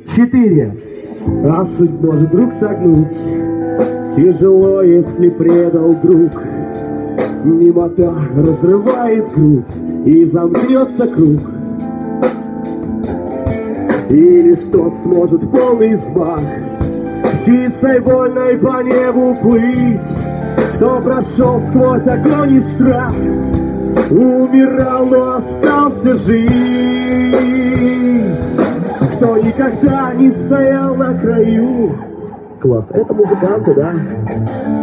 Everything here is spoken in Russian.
4. А суть может вдруг согнуть. Тяжело, если предал друг. Немота разрывает грудь, и замкнется круг. И лишь тот сможет в полный взмах птицей вольной по небу плыть, кто прошел сквозь огонь и страх, умирал, но остался жить. Кто никогда не стоял на краю. Класс, это музыканты, да?